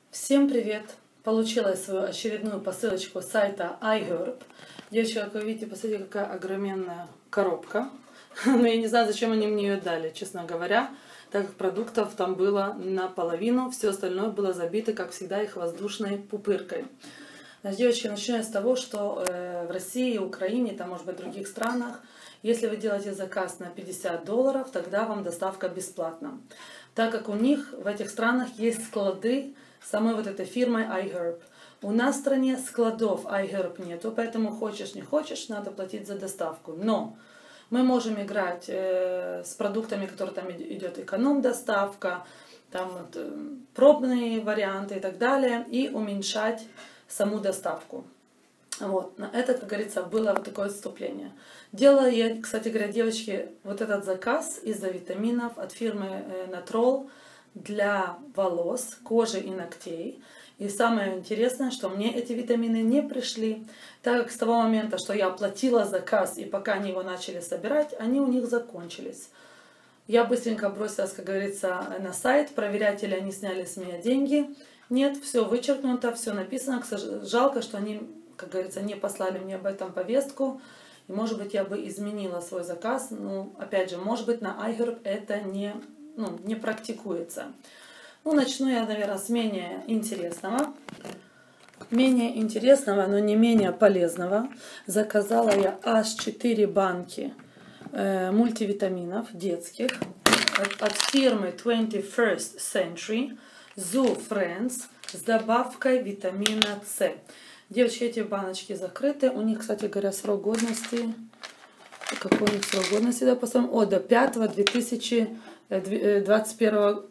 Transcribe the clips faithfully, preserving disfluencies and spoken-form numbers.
Всем привет! Получила свою очередную посылочку с сайта iHerb. Девочки, как вы видите, посмотрите, какая огроменная коробка. Но я не знаю, зачем они мне ее дали, честно говоря, так как продуктов там было наполовину, все остальное было забито, как всегда, их воздушной пупыркой. Значит, девочки, начну я с того, что э, в России, Украине, там, может быть, в других странах, если вы делаете заказ на пятьдесят долларов, тогда вам доставка бесплатна. Так как у них в этих странах есть склады самой вот этой фирмой iHerb. У нас в стране складов iHerb нету, поэтому хочешь не хочешь, надо платить за доставку. Но мы можем играть э, с продуктами, которые там идет эконом-доставка, там вот, э, пробные варианты и так далее, и уменьшать саму доставку. Вот, на это, как говорится, было вот такое отступление. Делала я, кстати говоря, девочки, вот этот заказ из-за витаминов от фирмы Natrol для волос, кожи и ногтей. И самое интересное, что мне эти витамины не пришли, так как с того момента, что я оплатила заказ и пока они его начали собирать, они у них закончились. Я быстренько бросилась, как говорится, на сайт, проверять, или они сняли с меня деньги. Нет, все вычеркнуто, все написано. Жалко, что они, как говорится, не послали мне об этом повестку. И, может быть, я бы изменила свой заказ. Ну, опять же, может быть, на iHerb это не, ну, не практикуется. Ну, начну я, наверное, с менее интересного. Менее интересного, но не менее полезного. Заказала я аж четыре банки э, мультивитаминов детских от, от фирмы twenty-first century Zoo Friends с добавкой витамина С. Девочки, эти баночки закрыты. У них, кстати говоря, срок годности. Какой у них срок годности? Да, посмотрим. О, до пятого две тысячи двадцать первого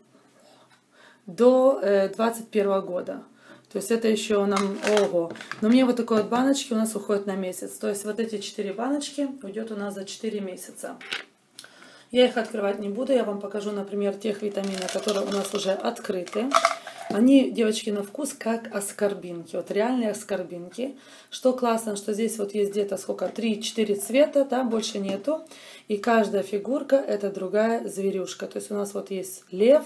до двадцать первого года. То есть это еще нам ого. Но мне вот такой вот баночки у нас уходит на месяц. То есть вот эти четыре баночки уйдет у нас за четыре месяца. Я их открывать не буду. Я вам покажу, например, тех витаминов, которые у нас уже открыты. Они, девочки, на вкус как аскорбинки. Вот реальные аскорбинки. Что классно, что здесь вот есть где-то сколько? три-четыре цвета, да, больше нету. И каждая фигурка это другая зверюшка. То есть у нас вот есть лев,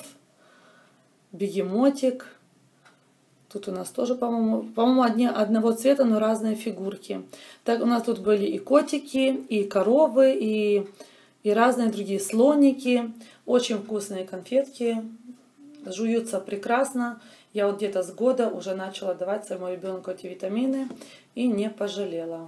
бегемотик. Тут у нас тоже, по-моему, по-моему, одни, одного цвета, но разные фигурки. Так, у нас тут были и котики, и коровы, и, и разные другие слоники. Очень вкусные конфетки. Жуются прекрасно. Я вот где-то с года уже начала давать своему ребенку эти витамины и не пожалела.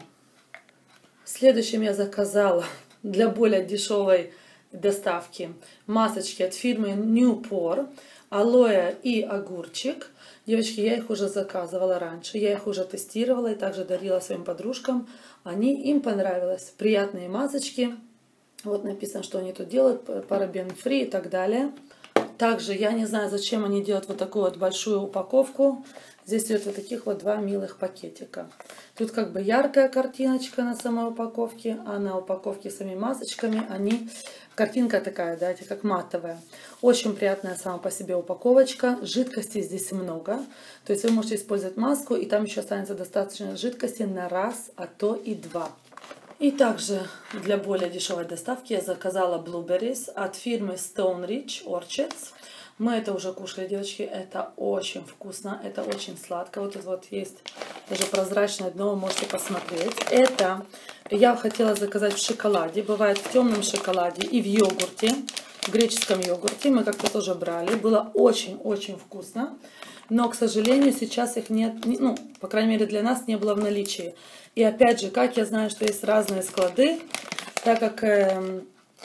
Следующим я заказала для более дешевой доставки масочки от фирмы Newport. Алоэ и огурчик. Девочки, я их уже заказывала раньше. Я их уже тестировала и также дарила своим подружкам. Они им понравилось. Приятные масочки. Вот написано, что они тут делают. Парабен-фри и так далее. Также я не знаю, зачем они делают вот такую вот большую упаковку. Здесь идет вот таких вот два милых пакетика. Тут как бы яркая картиночка на самой упаковке, а на упаковке с самими масочками они... Картинка такая, да, как матовая. Очень приятная сама по себе упаковочка. Жидкости здесь много. То есть вы можете использовать маску, и там еще останется достаточно жидкости на раз, а то и два. И также для более дешевой доставки я заказала blueberries от фирмы Stone Ridge Orchards. Мы это уже кушали, девочки. Это очень вкусно, это очень сладко. Вот тут вот есть даже прозрачное дно, вы можете посмотреть. Это я хотела заказать в шоколаде. Бывает в темном шоколаде и в йогурте, в греческом йогурте. Мы как-то тоже брали. Было очень-очень вкусно. Но, к сожалению, сейчас их нет, ну, по крайней мере, для нас не было в наличии. И опять же, как я знаю, что есть разные склады, так как... Э,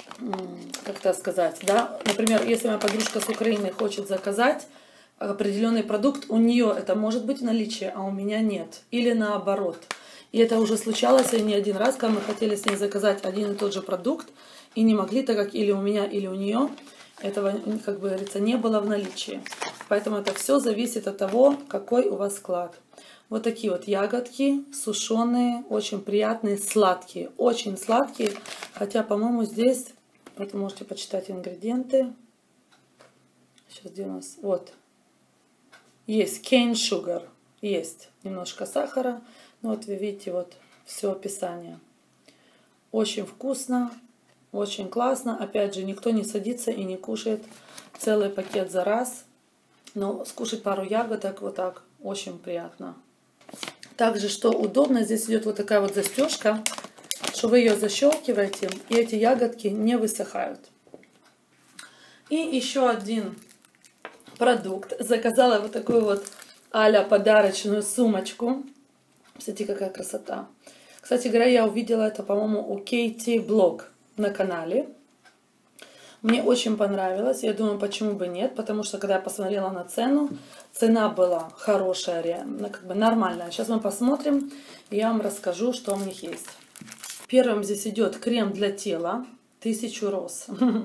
как это сказать, да, например, если моя подружка с Украины хочет заказать определенный продукт, у нее это может быть в наличии, а у меня нет, или наоборот. И это уже случалось и не один раз, когда мы хотели с ней заказать один и тот же продукт и не могли, так как или у меня, или у нее этого, как бы говорится, не было в наличии. Поэтому это все зависит от того, какой у вас склад. Вот такие вот ягодки, сушеные, очень приятные, сладкие, очень сладкие. Хотя, по-моему, здесь, вот вы можете почитать ингредиенты. Сейчас где у нас? Вот. Есть cane sugar, есть немножко сахара. Ну вот вы видите, вот все описание. Очень вкусно, очень классно. Опять же, никто не садится и не кушает целый пакет за раз. Но скушать пару ягодок вот так очень приятно. Также, что удобно, здесь идет вот такая вот застежка, что вы ее защелкиваете, и эти ягодки не высыхают. И еще один продукт. Заказала вот такую вот а-ля подарочную сумочку. Смотрите, какая красота. Кстати говоря, я увидела это, по-моему, у Кейти Блог на канале. Мне очень понравилось. Я думаю, почему бы нет. Потому что, когда я посмотрела на цену, цена была хорошая, реально, как бы нормальная. Сейчас мы посмотрим, и я вам расскажу, что у них есть. Первым здесь идет крем для тела. Тысячу роз.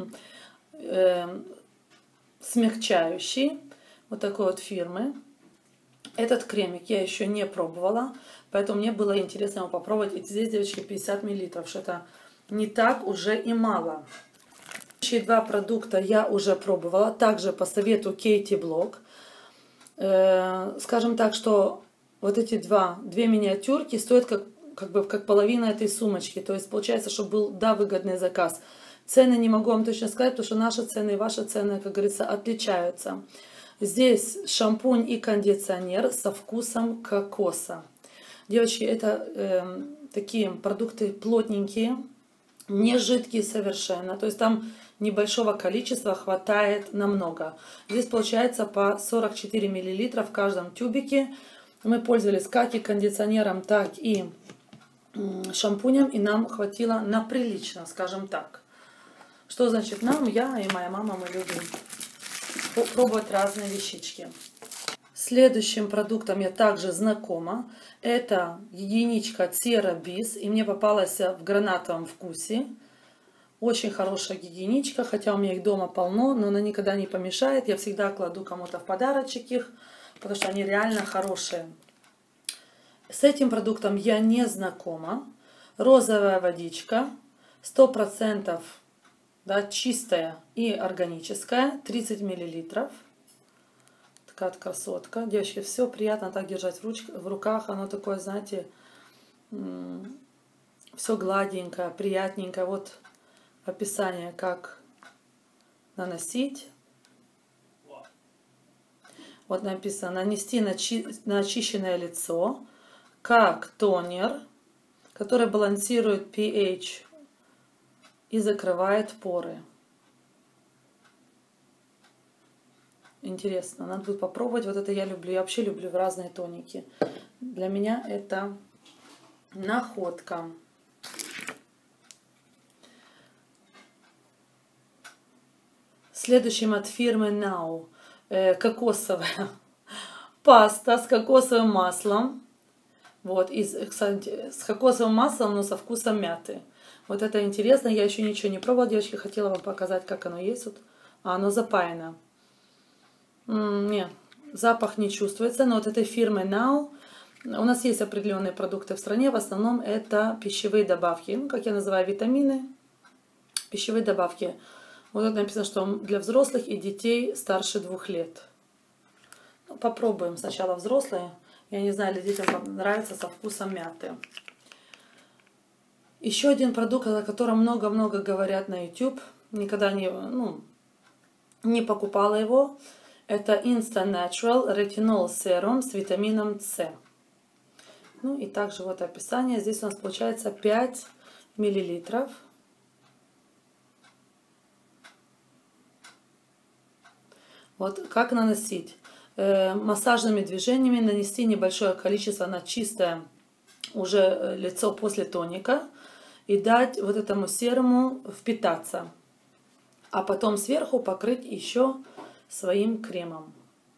Смягчающий. Вот такой вот фирмы. Этот кремик я еще не пробовала. Поэтому мне было интересно его попробовать. И здесь, девочки, пятьдесят миллилитров. Что это не так уже и мало. Следующие два продукта я уже пробовала. Также по совету Кейти Блог. Э, скажем так, что вот эти два, две миниатюрки стоят как, как бы как половина этой сумочки. То есть получается, что был, да, выгодный заказ. Цены не могу вам точно сказать, потому что наши цены и ваши цены, как говорится, отличаются. Здесь шампунь и кондиционер со вкусом кокоса. Девочки, это э, такие продукты плотненькие, не жидкие совершенно. То есть там небольшого количества хватает намного. Здесь получается по сорок четыре миллилитра в каждом тюбике. Мы пользовались как и кондиционером, так и шампунем. И нам хватило на прилично, скажем так. Что значит нам? Я и моя мама, мы любим пробовать разные вещички. Следующим продуктом я также знакома. Это единичка Cera Biz. И мне попалась в гранатовом вкусе. Очень хорошая гигиеничка, хотя у меня их дома полно, но она никогда не помешает. Я всегда кладу кому-то в подарочек их, потому что они реально хорошие. С этим продуктом я не знакома. Розовая водичка, сто процентов, да, чистая и органическая, тридцать миллилитров. Такая вот красотка. Девочки, все приятно так держать в, руч... в руках. Оно такое, знаете, все гладенькое, приятненькое. Вот описание, как наносить. Вот написано: нанести на, чи... на очищенное лицо, как тонер, который балансирует pH и закрывает поры. Интересно, надо будет попробовать. Вот это я люблю. Я вообще люблю разные тоники. Для меня это находка. Следующим от фирмы Now э, кокосовая паста с кокосовым маслом. Вот, и, кстати, с кокосовым маслом, но со вкусом мяты. Вот это интересно. Я еще ничего не пробовала, девочки. Хотела вам показать, как оно есть. Вот. А оно запаяно. М-м, нет, запах не чувствуется. Но вот этой фирмы Now у нас есть определенные продукты в стране. В основном это пищевые добавки. Ну, как я называю, витамины. Пищевые добавки. Вот тут написано, что для взрослых и детей старше двух лет. Ну, попробуем сначала взрослые. Я не знаю, или детям нравится со вкусом мяты. Еще один продукт, о котором много-много говорят на YouTube. Никогда не, ну, не покупала его. Это Instant Natural Retinol Serum с витамином С. Ну и также вот описание. Здесь у нас получается пять миллилитров. Вот как наносить. Э, массажными движениями нанести небольшое количество на чистое уже лицо после тоника. И дать вот этому серуму впитаться. А потом сверху покрыть еще своим кремом.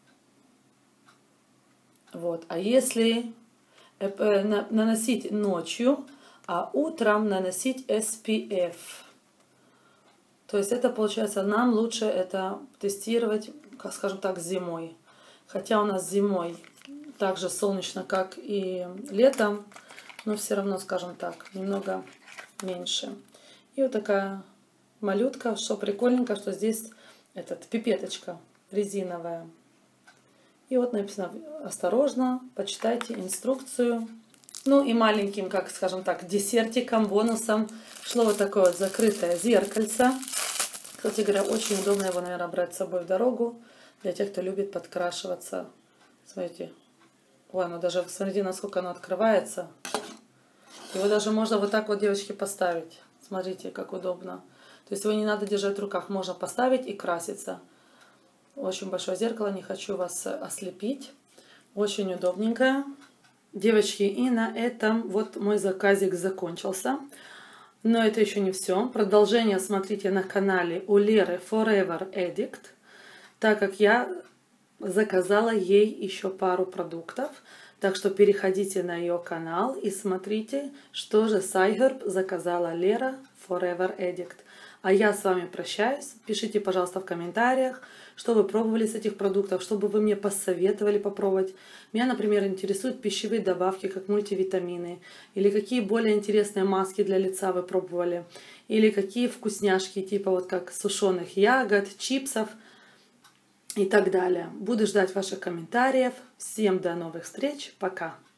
Вот. А если наносить ночью, а утром наносить эс пи эф. То есть это получается нам лучше это тестировать, как скажем так, зимой. Хотя у нас зимой так же солнечно, как и летом, но все равно, скажем так, немного меньше. И вот такая малютка, что прикольненько, что здесь этот пипеточка резиновая. И вот написано: осторожно, почитайте инструкцию. Ну и маленьким, как скажем так, десертиком, бонусом шло вот такое вот закрытое зеркальце. Кстати говоря, очень удобно его, наверное, брать с собой в дорогу. Для тех, кто любит подкрашиваться. Смотрите. Ой, ну даже, смотрите, насколько оно открывается. Его даже можно вот так вот, девочки, поставить. Смотрите, как удобно. То есть его не надо держать в руках. Можно поставить и краситься. Очень большое зеркало, не хочу вас ослепить. Очень удобненькое. Девочки, и на этом вот мой заказик закончился. Но это еще не все. Продолжение смотрите на канале у Леры Forever Addict, так как я заказала ей еще пару продуктов. Так что переходите на ее канал и смотрите, что же с iHerb заказала Лера Forever Addict. А я с вами прощаюсь. Пишите, пожалуйста, в комментариях, что вы пробовали с этих продуктов, чтобы вы мне посоветовали попробовать. Меня, например, интересуют пищевые добавки, как мультивитамины, или какие более интересные маски для лица вы пробовали, или какие вкусняшки, типа вот как сушеных ягод, чипсов и так далее. Буду ждать ваших комментариев. Всем до новых встреч. Пока.